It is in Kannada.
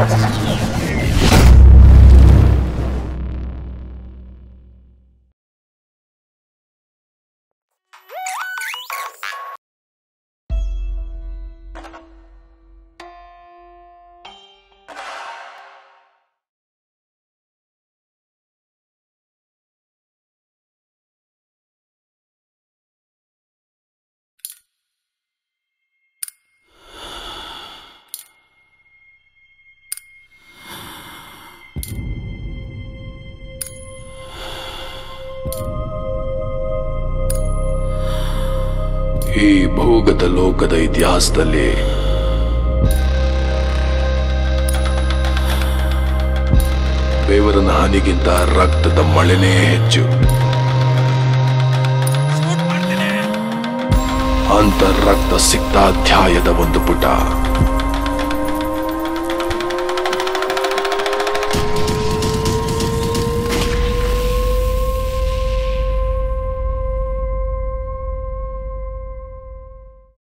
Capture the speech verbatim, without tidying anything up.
ಈ ಭೋಗದ ಲೋಕದ ಇತಿಹಾಸದಲ್ಲಿ ಬೆವರನ ಹನಿಗಿಂತ ರಕ್ತದ ಮಳೆನೇ ಹೆಚ್ಚು. ಅಂತ ರಕ್ತ ಸಿಕ್ತ ಅಧ್ಯಾಯದ ಒಂದು ಪುಟ